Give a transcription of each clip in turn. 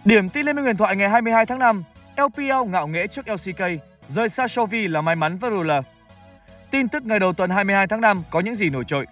Điểm tin Liên minh huyền thoại ngày 22 tháng 5, LPL ngạo nghễ trước LCK, rời xa Chovy là may mắn với Ruler. Tin tức ngày đầu tuần 22 tháng 5 có những gì nổi trội?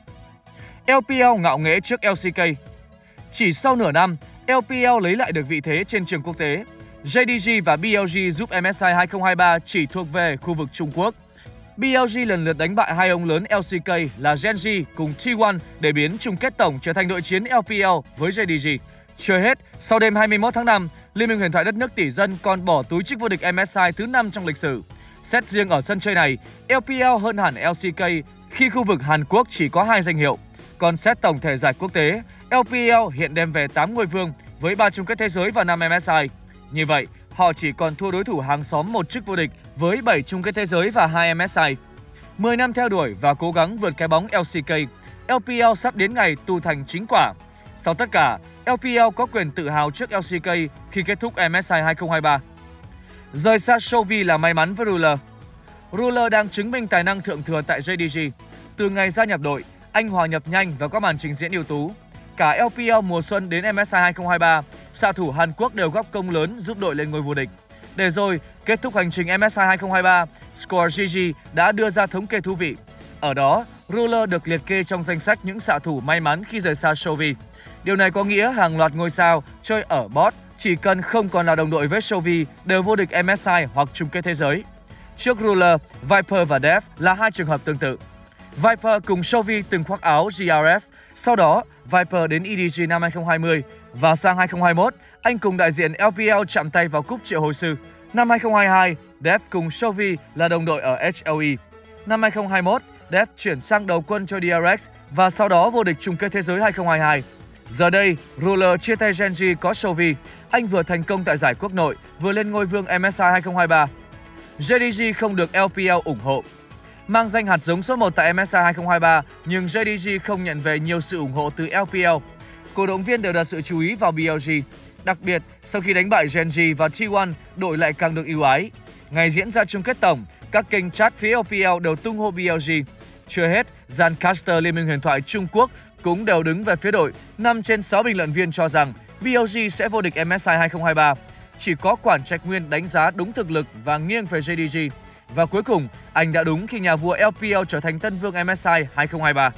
LPL ngạo nghễ trước LCK. Chỉ sau nửa năm, LPL lấy lại được vị thế trên trường quốc tế. JDG và BLG giúp MSI 2023 chỉ thuộc về khu vực Trung Quốc. BLG lần lượt đánh bại hai ông lớn LCK là Gen.G cùng T1 để biến chung kết tổng trở thành đội chiến LPL với JDG. Chưa hết, sau đêm 21 tháng 5, Liên minh huyền thoại đất nước tỷ dân còn bỏ túi chức vô địch MSI thứ 5 trong lịch sử. Xét riêng ở sân chơi này, LPL hơn hẳn LCK khi khu vực Hàn Quốc chỉ có 2 danh hiệu. Còn xét tổng thể giải quốc tế, LPL hiện đem về 8 ngôi vương với 3 chung kết thế giới và 5 MSI. Như vậy, họ chỉ còn thua đối thủ hàng xóm một chức vô địch với 7 chung kết thế giới và 2 MSI. 10 năm theo đuổi và cố gắng vượt cái bóng LCK, LPL sắp đến ngày tu thành chính quả. Sau tất cả, LPL có quyền tự hào trước LCK khi kết thúc MSI 2023. Rời xa Chovy là may mắn với Ruler. Ruler đang chứng minh tài năng thượng thừa tại JDG. Từ ngày gia nhập đội, anh hòa nhập nhanh và có màn trình diễn ưu tú. Cả LPL mùa xuân đến MSI 2023, xạ thủ Hàn Quốc đều góp công lớn giúp đội lên ngôi vô địch. Để rồi, kết thúc hành trình MSI 2023, Score GG đã đưa ra thống kê thú vị. Ở đó, Ruler được liệt kê trong danh sách những xạ thủ may mắn khi rời xa Chovy. Điều này có nghĩa hàng loạt ngôi sao chơi ở bot chỉ cần không còn là đồng đội với Chovy đều vô địch MSI hoặc chung kết thế giới. Trước Ruler, Viper và Dev là hai trường hợp tương tự. Viper cùng Chovy từng khoác áo GRF, sau đó Viper đến EDG năm 2020 và sang 2021, anh cùng đại diện LPL chạm tay vào cúp triệu hồi sư. Năm 2022, Dev cùng Chovy là đồng đội ở HLE. Năm 2021, Dev chuyển sang đầu quân cho DRX và sau đó vô địch chung kết thế giới 2022. Giờ đây, Ruler chia tay Gen.G có Chovy. Anh vừa thành công tại giải quốc nội, vừa lên ngôi vương MSI 2023. JDG không được LPL ủng hộ. Mang danh hạt giống số 1 tại MSI 2023, nhưng JDG không nhận về nhiều sự ủng hộ từ LPL. Cổ động viên đều đặt sự chú ý vào BLG. Đặc biệt, sau khi đánh bại Gen.G và T1, đội lại càng được ưu ái. Ngày diễn ra chung kết tổng, các kênh chat phía LPL đều tung hô BLG. Chưa hết, dàn caster Liên minh huyền thoại Trung Quốc cũng đều đứng về phía đội. 5 trên 6 bình luận viên cho rằng BLG sẽ vô địch MSI 2023. Chỉ có Quản Trạch Nguyên đánh giá đúng thực lực và nghiêng về JDG. Và cuối cùng, anh đã đúng khi nhà vua LPL trở thành tân vương MSI 2023.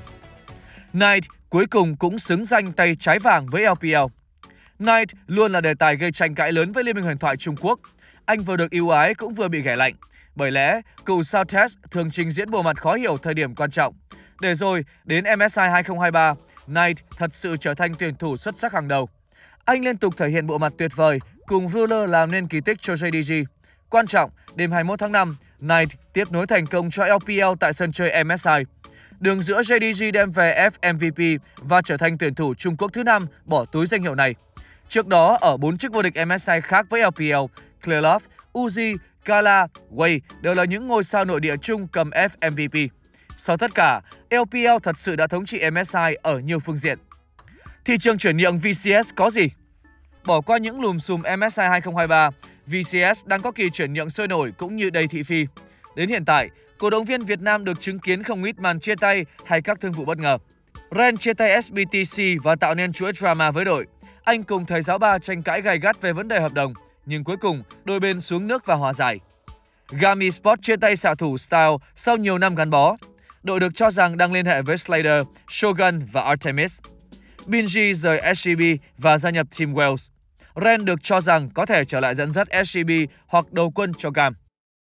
Knight cuối cùng cũng xứng danh tay trái vàng với LPL. Knight luôn là đề tài gây tranh cãi lớn với Liên minh huyền thoại Trung Quốc. Anh vừa được ưu ái cũng vừa bị ghẻ lạnh. Bởi lẽ, cựu Southes thường trình diễn bộ mặt khó hiểu thời điểm quan trọng. Để rồi, đến MSI 2023, Knight thật sự trở thành tuyển thủ xuất sắc hàng đầu. Anh liên tục thể hiện bộ mặt tuyệt vời, cùng Ruler làm nên kỳ tích cho JDG. Quan trọng, đêm 21 tháng 5, Knight tiếp nối thành công cho LPL tại sân chơi MSI. Đường giữa JDG đem về FMVP và trở thành tuyển thủ Trung Quốc thứ 5 bỏ túi danh hiệu này. Trước đó, ở 4 chức vô địch MSI khác với LPL, Clearlove, Uzi, Gala, Wei đều là những ngôi sao nội địa chung cầm FMVP. Sau tất cả, LPL thật sự đã thống trị MSI ở nhiều phương diện. Thị trường chuyển nhượng VCS có gì? Bỏ qua những lùm xùm MSI 2023, VCS đang có kỳ chuyển nhượng sôi nổi cũng như đầy thị phi. Đến hiện tại, cổ động viên Việt Nam được chứng kiến không ít màn chia tay hay các thương vụ bất ngờ. Ren chia tay SBTC và tạo nên chuỗi drama với đội. Anh cùng thầy giáo Ba tranh cãi gay gắt về vấn đề hợp đồng, nhưng cuối cùng đôi bên xuống nước và hòa giải. Gami Sport chia tay xạ thủ Style sau nhiều năm gắn bó. Đội được cho rằng đang liên hệ với Slater, Shogun và Artemis. Binji rời SCB và gia nhập Team Wales. Ren được cho rằng có thể trở lại dẫn dắt SCB hoặc đầu quân cho Gam.